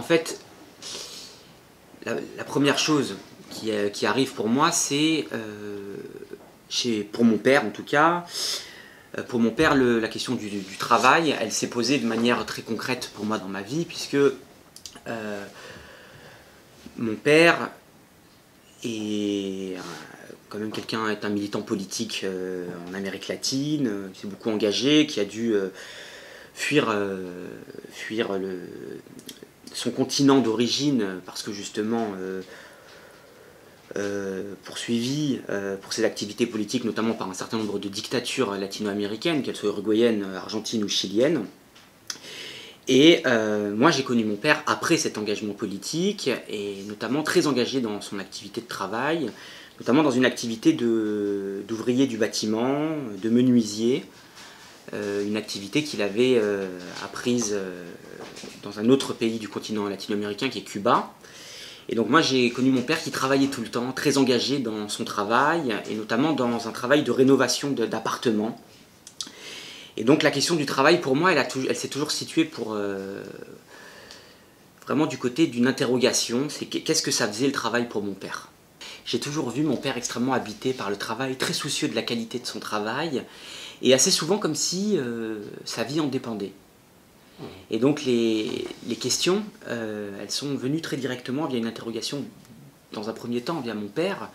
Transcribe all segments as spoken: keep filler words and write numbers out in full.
fait, la, la première chose qui, euh, qui arrive pour moi, c'est, euh, chez, pour mon père en tout cas, euh, pour mon père, le, la question du, du travail, elle s'est posée de manière très concrète pour moi dans ma vie, puisque euh, mon père est quand même quelqu'un, est un militant politique euh, en Amérique latine, euh, qui s'est beaucoup engagé, qui a dû euh, fuir, euh, fuir le, son continent d'origine parce que justement euh, euh, poursuivi euh, pour ses activités politiques, notamment par un certain nombre de dictatures latino-américaines, qu'elles soient uruguayennes, argentines ou chiliennes. Et euh, moi j'ai connu mon père après cet engagement politique, et notamment très engagé dans son activité de travail, notamment dans une activité d'ouvrier du bâtiment, de menuisier, euh, une activité qu'il avait euh, apprise euh, dans un autre pays du continent latino-américain qui est Cuba. Et donc moi j'ai connu mon père qui travaillait tout le temps, très engagé dans son travail, et notamment dans un travail de rénovation d'appartements. Et donc la question du travail, pour moi, elle, elle s'est toujours située pour, euh, vraiment du côté d'une interrogation, c'est qu'est-ce que ça faisait le travail pour mon père. J'ai toujours vu mon père extrêmement habité par le travail, très soucieux de la qualité de son travail, et assez souvent comme si euh, sa vie en dépendait. Et donc les, les questions, euh, elles sont venues très directement via une interrogation, dans un premier temps, via mon père,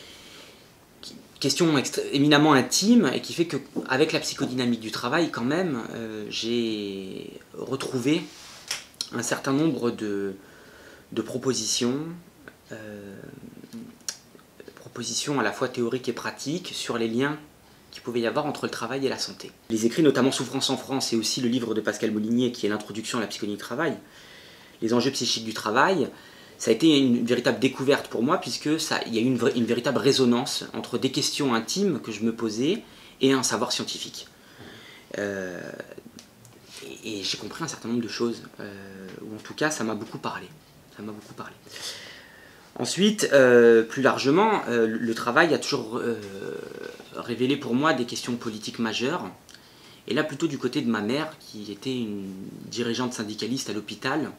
question éminemment intime, et qui fait qu'avec la psychodynamique du travail, quand même, euh, j'ai retrouvé un certain nombre de, de propositions, euh, propositions à la fois théoriques et pratiques, sur les liens qu'il pouvait y avoir entre le travail et la santé. Les écrits, notamment Souffrance en France, et aussi le livre de Pascal Molinier, qui est l'introduction à la psychodynamique du travail, les enjeux psychiques du travail, ça a été une véritable découverte pour moi, puisque ça, il y a eu une, une véritable résonance entre des questions intimes que je me posais et un savoir scientifique. Euh, et et j'ai compris un certain nombre de choses, euh, ou en tout cas ça m'a beaucoup parlé. Ça m'a beaucoup parlé. Ensuite, euh, plus largement, euh, le travail a toujours euh, révélé pour moi des questions politiques majeures. Et là, plutôt du côté de ma mère, qui était une dirigeante syndicaliste à l'hôpital,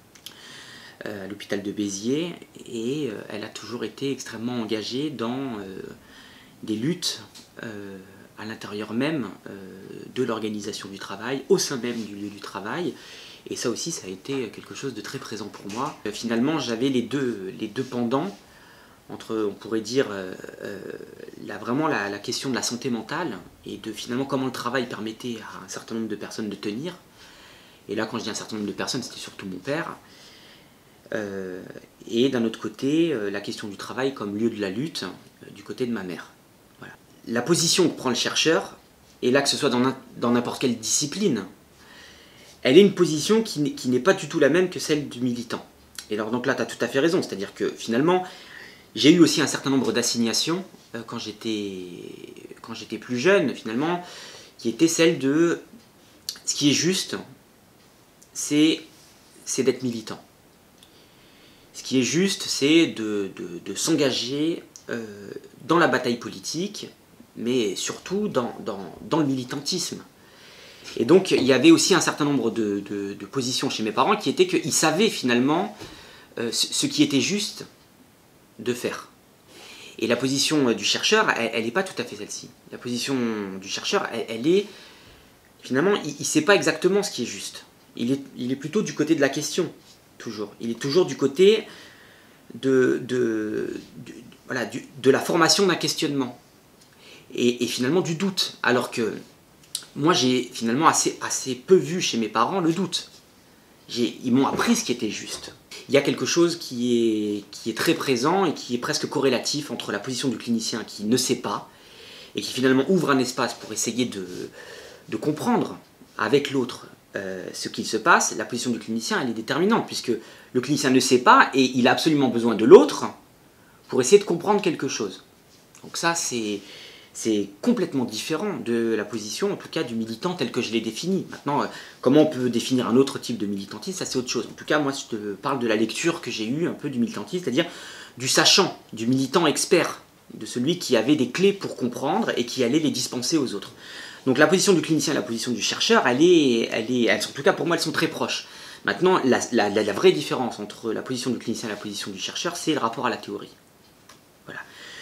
à l'hôpital de Béziers, et euh, elle a toujours été extrêmement engagée dans euh, des luttes euh, à l'intérieur même euh, de l'organisation du travail, au sein même du lieu du travail, et ça aussi ça a été quelque chose de très présent pour moi. Euh, finalement j'avais les deux, les deux pendants, entre, on pourrait dire, euh, euh, la, vraiment la, la question de la santé mentale, et de finalement comment le travail permettait à un certain nombre de personnes de tenir, et là quand je dis un certain nombre de personnes, c'était surtout mon père. Euh, et d'un autre côté, euh, la question du travail comme lieu de la lutte, euh, du côté de ma mère. Voilà. La position que prend le chercheur, et là que ce soit dans n'importe quelle discipline, elle est une position qui n'est pas du tout la même que celle du militant. Et alors donc là, tu as tout à fait raison, c'est-à-dire que finalement, j'ai eu aussi un certain nombre d'assignations euh, quand j'étais quand j'étais plus jeune, finalement, qui étaient celles de ce qui est juste, c'est d'être militant. Ce qui est juste, c'est de, de, de s'engager euh, dans la bataille politique, mais surtout dans, dans, dans le militantisme. Et donc, il y avait aussi un certain nombre de, de, de positions chez mes parents qui étaient qu'ils savaient finalement euh, ce qui était juste de faire. Et la position du chercheur, elle n'est pas tout à fait celle-ci. La position du chercheur, elle, elle est, finalement, il ne sait pas exactement ce qui est juste. Il est, il est plutôt du côté de la question. Toujours. Il est toujours du côté de, de, de, voilà, du, de la formation d'un questionnement et, et finalement du doute, alors que moi j'ai finalement assez, assez peu vu chez mes parents le doute. Ils m'ont appris ce qui était juste. Il y a quelque chose qui est, qui est très présent et qui est presque corrélatif entre la position du clinicien qui ne sait pas et qui finalement ouvre un espace pour essayer de, de comprendre avec l'autre Euh, ce qu'il se passe. La position du clinicien, elle est déterminante, puisque le clinicien ne sait pas et il a absolument besoin de l'autre pour essayer de comprendre quelque chose. Donc ça, c'est complètement différent de la position, en tout cas du militant tel que je l'ai défini. Maintenant, euh, comment on peut définir un autre type de militantisme, ça c'est autre chose. En tout cas, moi je te parle de la lecture que j'ai eue un peu du militantisme, c'est-à-dire du sachant, du militant expert, de celui qui avait des clés pour comprendre et qui allait les dispenser aux autres. Donc la position du clinicien et la position du chercheur, elle est, elle est, elles sont, en tout cas pour moi, elles sont très proches. Maintenant, la, la, la, la vraie différence entre la position du clinicien et la position du chercheur, c'est le rapport à la théorie. Voilà.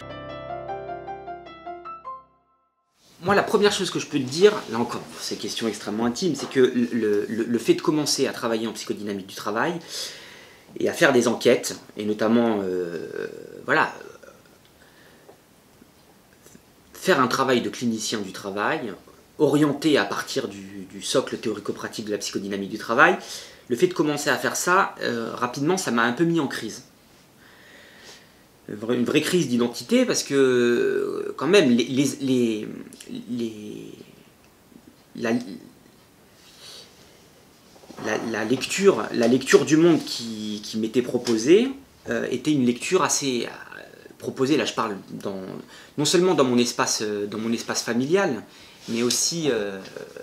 Moi, la première chose que je peux te dire, là encore, c'est une question extrêmement intime, c'est que le, le, le fait de commencer à travailler en psychodynamique du travail et à faire des enquêtes, et notamment, euh, voilà, faire un travail de clinicien du travail, orienté à partir du, du socle théorico-pratique de la psychodynamique du travail, le fait de commencer à faire ça, euh, rapidement, ça m'a un peu mis en crise. Une vraie crise d'identité, parce que, quand même, les, les, les, les la, la, la, lecture, la lecture du monde qui, qui m'était proposée euh, était une lecture assez... Euh, proposée, là je parle dans, non seulement dans mon espace, dans mon espace familial, mais aussi euh, euh,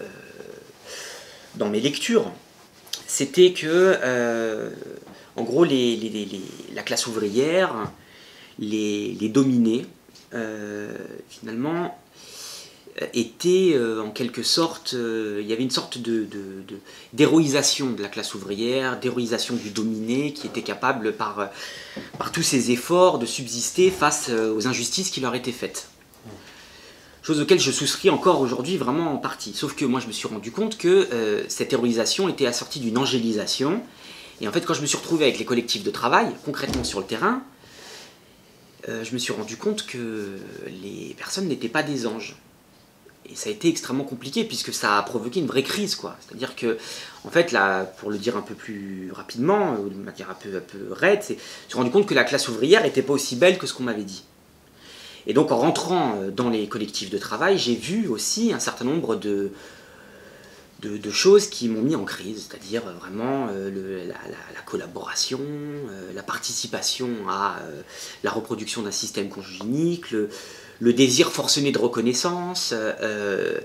dans mes lectures. C'était que, euh, en gros, les, les, les, la classe ouvrière, les, les dominés, euh, finalement, étaient euh, en quelque sorte, euh, il y avait une sorte de, de, de, d'héroïsation de la classe ouvrière, d'héroïsation du dominé, qui était capable, par, par tous ses efforts, de subsister face aux injustices qui leur étaient faites. Chose auquel je souscris encore aujourd'hui vraiment en partie. Sauf que moi je me suis rendu compte que euh, cette héroïsation était assortie d'une angélisation. Et en fait quand je me suis retrouvé avec les collectifs de travail, concrètement sur le terrain, euh, je me suis rendu compte que les personnes n'étaient pas des anges. Et ça a été extrêmement compliqué puisque ça a provoqué une vraie crise, quoi. C'est-à-dire que, en fait, là, pour le dire un peu plus rapidement, ou de manière un peu, un peu raide, c'est, je me suis rendu compte que la classe ouvrière n'était pas aussi belle que ce qu'on m'avait dit. Et donc en rentrant dans les collectifs de travail, j'ai vu aussi un certain nombre de, de, de choses qui m'ont mis en crise, c'est-à-dire vraiment euh, le, la, la, la collaboration, euh, la participation à euh, la reproduction d'un système congénique, le, le désir forcené de reconnaissance, euh,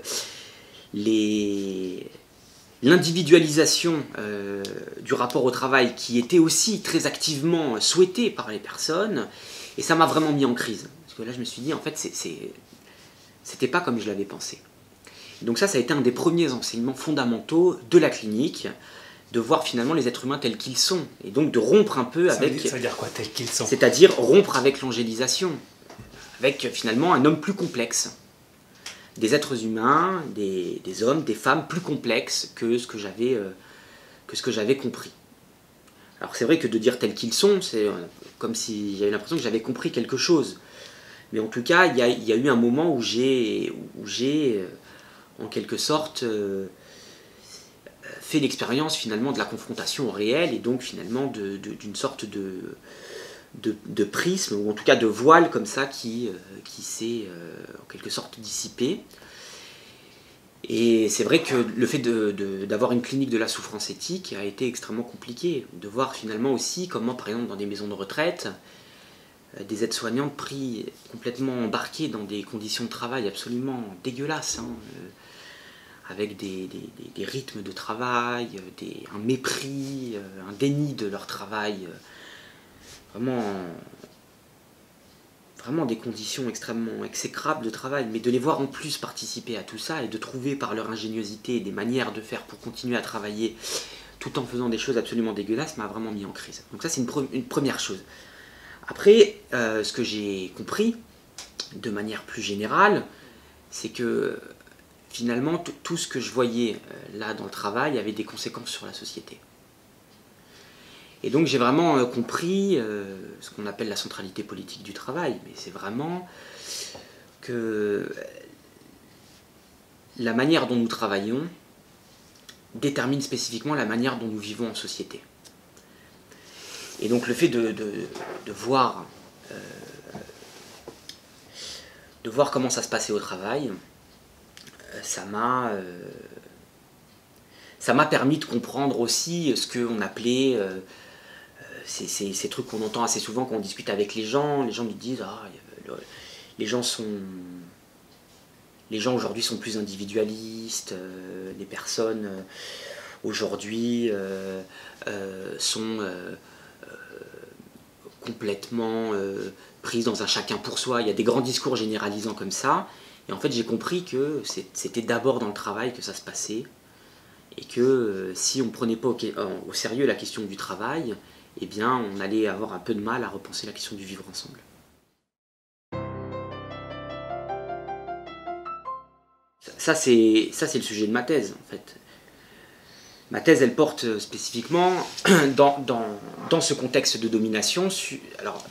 les... l'individualisation euh, du rapport au travail qui était aussi très activement souhaitée par les personnes, et ça m'a vraiment mis en crise. Parce que là, je me suis dit, en fait, c'est, c'est, c'était pas comme je l'avais pensé. Et donc ça, ça a été un des premiers enseignements fondamentaux de la clinique, de voir finalement les êtres humains tels qu'ils sont, et donc de rompre un peu ça avec... Veut dire, ça veut dire quoi, tels qu'ils sont? C'est-à-dire rompre avec l'angélisation, avec finalement un homme plus complexe. Des êtres humains, des, des hommes, des femmes plus complexes que ce que j'avais, euh, que ce que j'avais compris. Alors c'est vrai que de dire tels qu'ils sont, c'est euh, comme si j'avais l'impression que j'avais compris quelque chose. Mais en tout cas, il y a, il y a eu un moment où j'ai, où j'ai euh, en quelque sorte, euh, fait l'expérience finalement de la confrontation au réel, et donc finalement de, de, d'une sorte de, de, de prisme, ou en tout cas de voile comme ça, qui, euh, qui s'est euh, en quelque sorte dissipé. Et c'est vrai que le fait de, de, d'avoir une clinique de la souffrance éthique a été extrêmement compliqué. De voir finalement aussi comment, par exemple, dans des maisons de retraite, des aides-soignantes pris complètement embarquées dans des conditions de travail absolument dégueulasses, hein, euh, avec des, des, des, des rythmes de travail, des, un mépris, euh, un déni de leur travail, euh, vraiment, vraiment des conditions extrêmement exécrables de travail, mais de les voir en plus participer à tout ça et de trouver par leur ingéniosité des manières de faire pour continuer à travailler tout en faisant des choses absolument dégueulasses m'a vraiment mis en crise. Donc ça c'est une, pre- une première chose. Après, euh, ce que j'ai compris, de manière plus générale, c'est que finalement, t- tout ce que je voyais euh, là dans le travail avait des conséquences sur la société. Et donc j'ai vraiment euh, compris euh, ce qu'on appelle la centralité politique du travail, mais c'est vraiment que la manière dont nous travaillons détermine spécifiquement la manière dont nous vivons en société. Et donc le fait de, de, de, voir, euh, de voir comment ça se passait au travail, ça m'a, euh, ça m'a permis de comprendre aussi ce qu'on appelait, euh, ces, ces, ces trucs qu'on entend assez souvent quand on discute avec les gens. Les gens nous disent ah, les gens sont, les gens aujourd'hui sont plus individualistes, euh, les personnes euh, aujourd'hui euh, euh, sont euh, complètement euh, prise dans un chacun pour soi. Il y a des grands discours généralisants comme ça. Et en fait, j'ai compris que c'était d'abord dans le travail que ça se passait. et que euh, si on ne prenait pas au, au sérieux la question du travail, eh bien on allait avoir un peu de mal à repenser la question du vivre ensemble. Ça, c'est ça, c'est le sujet de ma thèse, en fait. Ma thèse, elle porte spécifiquement dans, dans, dans ce contexte de domination, su, alors,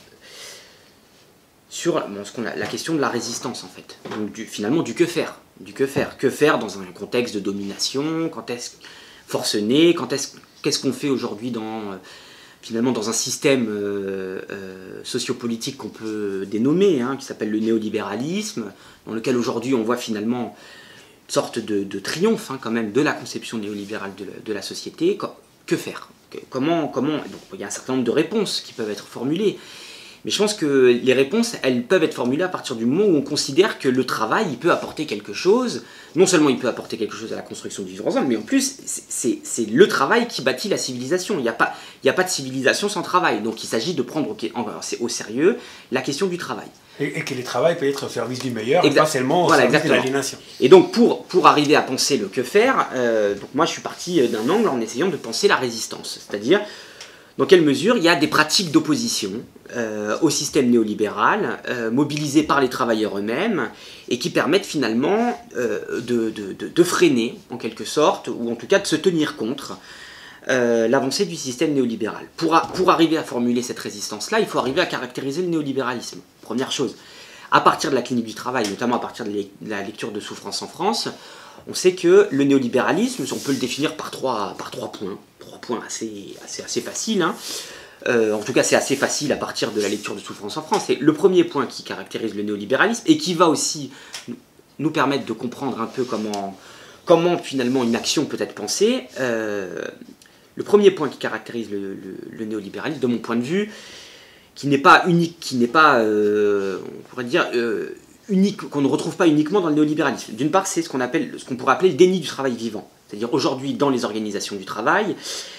sur bon, ce qu'on a, la question de la résistance, en fait. Donc, du, finalement, du que faire. Du que faire. Que faire dans un contexte de domination, quand est-ce forcené, quand est-ce, qu'est-ce qu'on fait aujourd'hui dans, finalement, dans un système euh, euh, sociopolitique qu'on peut dénommer, hein, qui s'appelle le néolibéralisme, dans lequel aujourd'hui on voit finalement une sorte de, de triomphe, hein, quand même, de la conception néolibérale de la, de la société. Que, que faire? Comment, comment donc, il y a un certain nombre de réponses qui peuvent être formulées. Mais je pense que les réponses, elles peuvent être formulées à partir du moment où on considère que le travail, il peut apporter quelque chose. Non seulement il peut apporter quelque chose à la construction du vivre ensemble, mais en plus, c'est le travail qui bâtit la civilisation. Il n'y a pas, il n'y a pas de civilisation sans travail. Donc il s'agit de prendre au sérieux la question du travail. Et, et que le travail peut être au service du meilleur, exact. Et pas seulement au voilà, service exactement. de l'aliénation. Et donc pour, pour arriver à penser le que faire, euh, donc moi je suis parti d'un angle en essayant de penser la résistance. C'est-à-dire, dans quelle mesure il y a des pratiques d'opposition euh, au système néolibéral, euh, mobilisées par les travailleurs eux-mêmes, et qui permettent finalement euh, de, de, de, de freiner, en quelque sorte, ou en tout cas de se tenir contre euh, l'avancée du système néolibéral. Pour, a, pour arriver à formuler cette résistance-là, il faut arriver à caractériser le néolibéralisme. Première chose, à partir de la clinique du travail, notamment à partir de la lecture de Souffrance en France, on sait que le néolibéralisme, on peut le définir par trois, par trois points. Trois points assez, assez, assez faciles. Hein. Euh, en tout cas, c'est assez facile à partir de la lecture de Souffrance en France. C'est le premier point qui caractérise le néolibéralisme et qui va aussi nous permettre de comprendre un peu comment, comment finalement une action peut être pensée. Euh, le premier point qui caractérise le, le, le néolibéralisme, de mon point de vue, qui n'est pas unique, qui n'est pas, euh, on pourrait dire, euh, unique, qu'on ne retrouve pas uniquement dans le néolibéralisme. D'une part, c'est ce qu'on appelle, ce qu'on pourrait appeler le déni du travail vivant. C'est-à-dire aujourd'hui, dans les organisations du travail,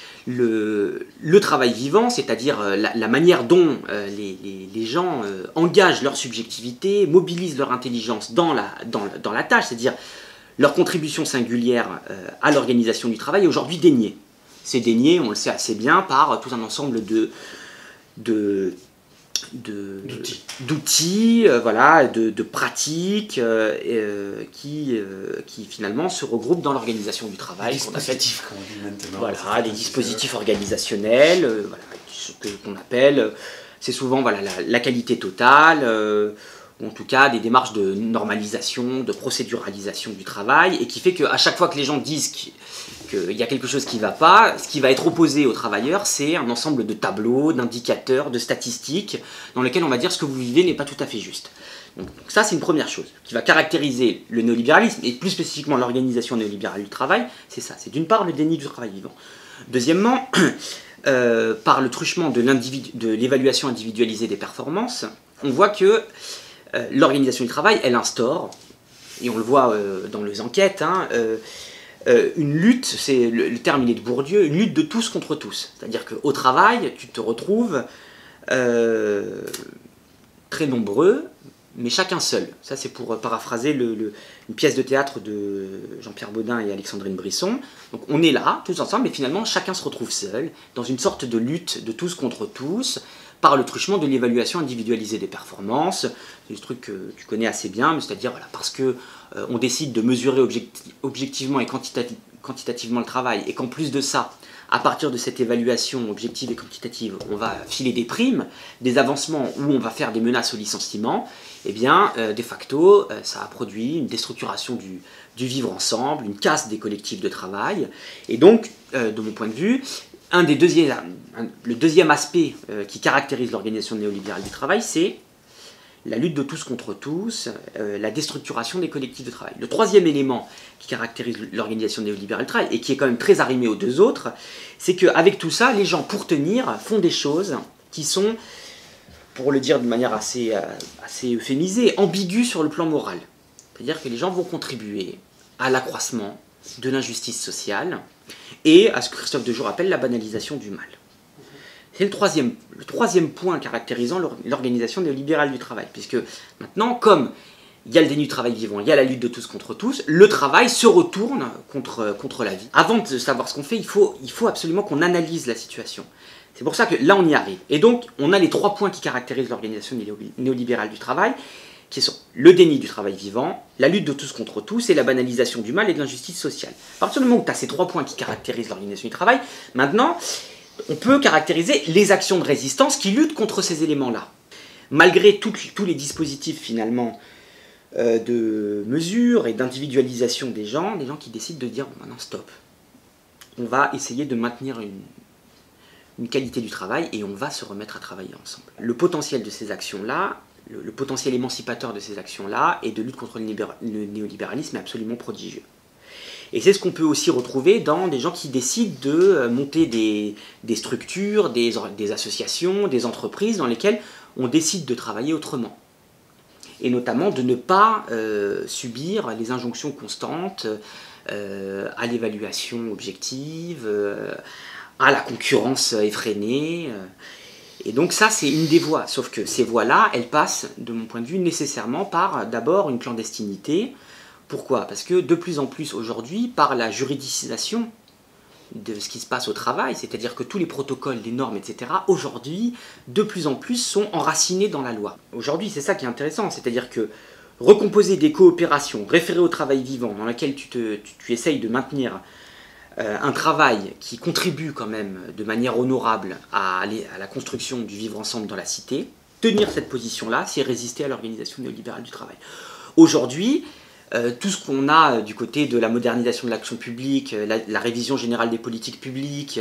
le, le travail vivant, c'est-à-dire la, la manière dont euh, les, les, les gens euh, engagent leur subjectivité, mobilisent leur intelligence dans la, dans, dans la tâche, c'est-à-dire leur contribution singulière euh, à l'organisation du travail, est aujourd'hui déniée. C'est dénié, on le sait assez bien, par tout un ensemble de... de d'outils, euh, voilà, de, de pratiques euh, euh, qui, euh, qui finalement se regroupent dans l'organisation du travail. Des dispositifs, comme on dit maintenant. Voilà, des dispositifs organisationnels, euh, voilà, ce qu'on appelle, c'est souvent voilà, la, la qualité totale, euh, ou en tout cas des démarches de normalisation, de procéduralisation du travail, et qui fait qu'à chaque fois que les gens disent qu'il qu'il y a quelque chose qui ne va pas, ce qui va être opposé aux travailleurs, c'est un ensemble de tableaux, d'indicateurs, de statistiques, dans lesquels on va dire ce que vous vivez n'est pas tout à fait juste. Donc, donc ça, c'est une première chose qui va caractériser le néolibéralisme, et plus spécifiquement l'organisation néolibérale du travail, c'est ça, c'est d'une part le déni du travail vivant. Deuxièmement, euh, par le truchement de l'évaluation individualisée des performances, on voit que euh, l'organisation du travail, elle instaure, et on le voit euh, dans les enquêtes, hein, euh, Euh, une lutte, c'est le, le terme il est de Bourdieu, une lutte de tous contre tous. C'est-à-dire qu'au travail, tu te retrouves euh, très nombreux, mais chacun seul. Ça, c'est pour paraphraser le, le, une pièce de théâtre de Jean-Pierre Baudin et Alexandrine Brisson. Donc on est là, tous ensemble, mais finalement, chacun se retrouve seul, dans une sorte de lutte de tous contre tous, par le truchement de l'évaluation individualisée des performances. C'est ce truc que tu connais assez bien, c'est-à-dire voilà, parce que euh, on décide de mesurer objecti objectivement et quantitati quantitativement le travail, et qu'en plus de ça, à partir de cette évaluation objective et quantitative, on va filer des primes, des avancements, ou on va faire des menaces au licenciement, eh bien, euh, de facto, euh, ça a produit une déstructuration du, du vivre ensemble, une casse des collectifs de travail, et donc, euh, de mon point de vue, Un des deuxièmes, un, le deuxième aspect euh, qui caractérise l'organisation néolibérale du travail, c'est la lutte de tous contre tous, euh, la déstructuration des collectifs de travail. Le troisième élément qui caractérise l'organisation néolibérale du travail, et qui est quand même très arrimé aux deux autres, c'est qu'avec tout ça, les gens, pour tenir, font des choses qui sont, pour le dire de manière assez, euh, assez euphémisée, ambiguës sur le plan moral. C'est-à-dire que les gens vont contribuer à l'accroissement de l'injustice sociale, et à ce que Christophe Dejour appelle la banalisation du mal. C'est le troisième, le troisième point caractérisant l'organisation néolibérale du travail, puisque maintenant, comme il y a le déni du travail vivant, il y a la lutte de tous contre tous, le travail se retourne contre, contre la vie. Avant de savoir ce qu'on fait, il faut, il faut absolument qu'on analyse la situation. C'est pour ça que là, on y arrive. Et donc, on a les trois points qui caractérisent l'organisation néolibérale du travail, qui sont le déni du travail vivant, la lutte de tous contre tous et la banalisation du mal et de l'injustice sociale. À partir du moment où tu as ces trois points qui caractérisent l'organisation du travail, maintenant, on peut caractériser les actions de résistance qui luttent contre ces éléments-là. Malgré tout, tous les dispositifs, finalement, euh, de mesure et d'individualisation des gens, des gens qui décident de dire, bon, maintenant, stop. On va essayer de maintenir une, une qualité du travail et on va se remettre à travailler ensemble. Le potentiel de ces actions-là, le, le potentiel émancipateur de ces actions-là et de lutte contre le, le néolibéralisme est absolument prodigieux. Et c'est ce qu'on peut aussi retrouver dans des gens qui décident de monter des, des structures, des, des associations, des entreprises dans lesquelles on décide de travailler autrement. Et notamment de ne pas euh, subir les injonctions constantes euh, à l'évaluation objective, euh, à la concurrence effrénée. Euh. Et donc ça, c'est une des voies. Sauf que ces voies-là, elles passent, de mon point de vue, nécessairement par d'abord une clandestinité. Pourquoi? Parce que de plus en plus aujourd'hui, par la juridicisation de ce qui se passe au travail, c'est-à-dire que tous les protocoles, les normes, et cetera, aujourd'hui, de plus en plus sont enracinés dans la loi. Aujourd'hui, c'est ça qui est intéressant, c'est-à-dire que recomposer des coopérations référées au travail vivant, dans lesquelles tu, te, tu, tu essayes de maintenir euh, un travail qui contribue quand même de manière honorable à, à la construction du vivre ensemble dans la cité, tenir cette position-là, c'est résister à l'organisation néolibérale du travail. Aujourd'hui, Euh, tout ce qu'on a euh, du côté de la modernisation de l'action publique, euh, la, la révision générale des politiques publiques,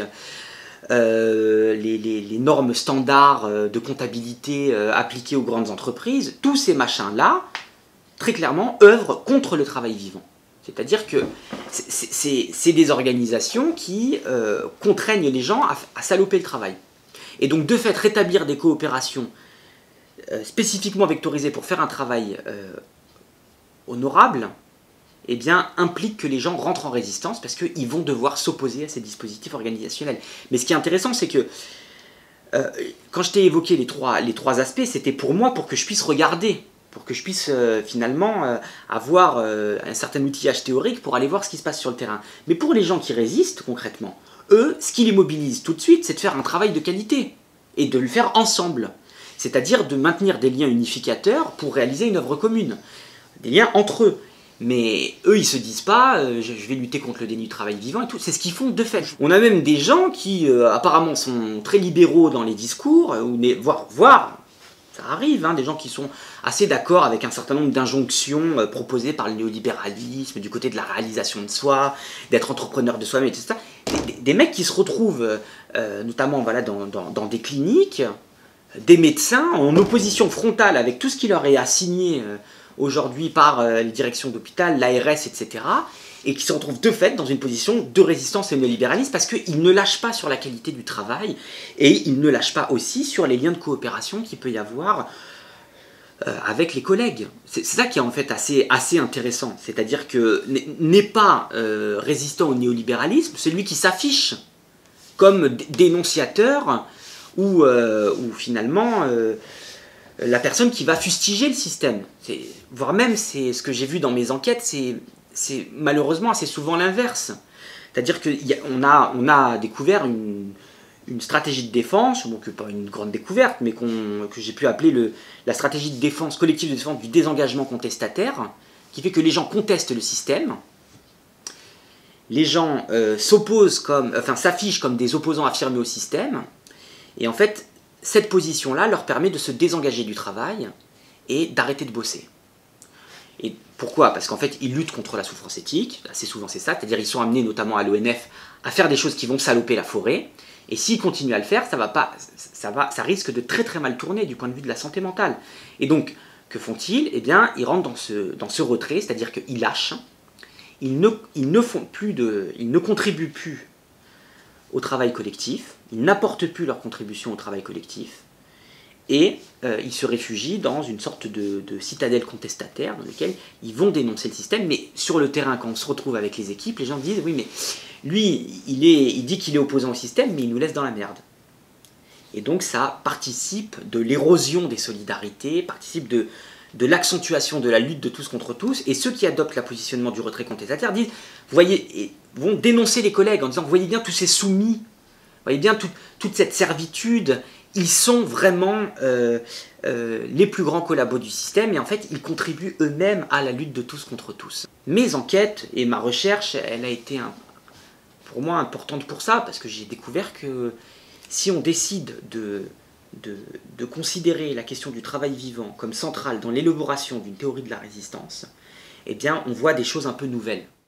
euh, les, les, les normes standards euh, de comptabilité euh, appliquées aux grandes entreprises, tous ces machins-là, très clairement, œuvrent contre le travail vivant. C'est-à-dire que c'est des organisations qui euh, contraignent les gens à, à saloper le travail. Et donc, de fait, rétablir des coopérations euh, spécifiquement vectorisées pour faire un travail euh, honorable, eh bien, implique que les gens rentrent en résistance parce qu'ils vont devoir s'opposer à ces dispositifs organisationnels. Mais ce qui est intéressant, c'est que euh, quand je t'ai évoqué les trois, les trois aspects, c'était pour moi, pour que je puisse regarder, pour que je puisse euh, finalement euh, avoir euh, un certain outillage théorique pour aller voir ce qui se passe sur le terrain. Mais pour les gens qui résistent concrètement, eux, ce qui les mobilise tout de suite, c'est de faire un travail de qualité et de le faire ensemble. C'est-à-dire de maintenir des liens unificateurs pour réaliser une œuvre commune. Des liens entre eux. Mais eux, ils se disent pas, euh, je vais lutter contre le déni du travail vivant et tout. C'est ce qu'ils font de fait. On a même des gens qui, euh, apparemment, sont très libéraux dans les discours, euh, ou voire, voire, ça arrive, hein, des gens qui sont assez d'accord avec un certain nombre d'injonctions euh, proposées par le néolibéralisme, du côté de la réalisation de soi, d'être entrepreneur de soi-même, et cetera. Des, des mecs qui se retrouvent, euh, notamment voilà, dans, dans, dans des cliniques, des médecins, en opposition frontale avec tout ce qui leur est assigné euh, aujourd'hui par euh, les directions d'hôpital, l'A R S, et cetera, et qui se retrouvent de fait dans une position de résistance au néolibéralisme parce qu'ils ne lâchent pas sur la qualité du travail et ils ne lâchent pas aussi sur les liens de coopération qu'il peut y avoir euh, avec les collègues. C'est ça qui est en fait assez, assez intéressant, c'est-à-dire que n'est pas euh, résistant au néolibéralisme celui qui s'affiche comme dénonciateur ou, euh, ou finalement... Euh, la personne qui va fustiger le système. Voire même, c'est ce que j'ai vu dans mes enquêtes, c'est malheureusement assez souvent l'inverse. C'est-à-dire qu'on a, on a découvert une, une stratégie de défense, donc pas une grande découverte, mais qu'on, que j'ai pu appeler le, la stratégie de défense, collective de défense du désengagement contestataire, qui fait que les gens contestent le système, les gens euh, s'opposent comme, enfin s'affichent comme des opposants affirmés au système, et en fait, cette position-là leur permet de se désengager du travail et d'arrêter de bosser. Et pourquoi? Parce qu'en fait, ils luttent contre la souffrance éthique, assez souvent c'est ça, c'est-à-dire ils sont amenés notamment à l'O N F à faire des choses qui vont saloper la forêt, et s'ils continuent à le faire, ça, va pas, ça, va, ça risque de très très mal tourner du point de vue de la santé mentale. Et donc, que font-ils? Eh bien, ils rentrent dans ce, dans ce retrait, c'est-à-dire qu'ils lâchent, ils ne, ils, ne font plus de, ils ne contribuent plus au travail collectif, ils n'apportent plus leur contribution au travail collectif, et euh, ils se réfugient dans une sorte de, de citadelle contestataire dans laquelle ils vont dénoncer le système, mais sur le terrain, quand on se retrouve avec les équipes, les gens disent « oui, mais lui, il, est, il dit qu'il est opposant au système, mais il nous laisse dans la merde ». Et donc ça participe de l'érosion des solidarités, participe de, de l'accentuation de la lutte de tous contre tous, et ceux qui adoptent le positionnement du retrait contestataire disent, vous voyez, et vont dénoncer les collègues en disant, vous voyez bien tous ces soumis, vous voyez bien tout, toute cette servitude, ils sont vraiment euh, euh, les plus grands collabos du système, et en fait ils contribuent eux-mêmes à la lutte de tous contre tous. Mes enquêtes et ma recherche, elle a été un, pour moi importante pour ça, parce que j'ai découvert que si on décide de De, de considérer la question du travail vivant comme centrale dans l'élaboration d'une théorie de la résistance, eh bien on voit des choses un peu nouvelles.